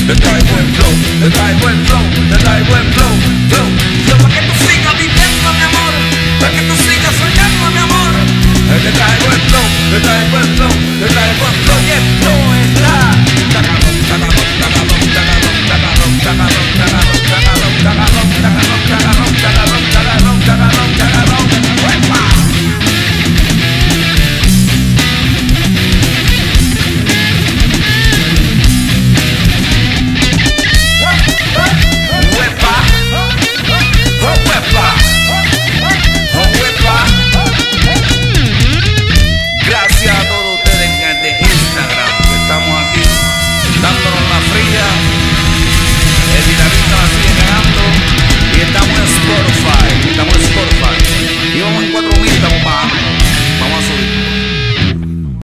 te trae buen flow, te trae buen flow, te trae buen flow, flow. Yo pa' que tú sigas viviendo, mi amor, pa' que tú sigas soñando, mi amor. Te trae buen flow, te trae buen flow, te trae buen flow. Y esto es la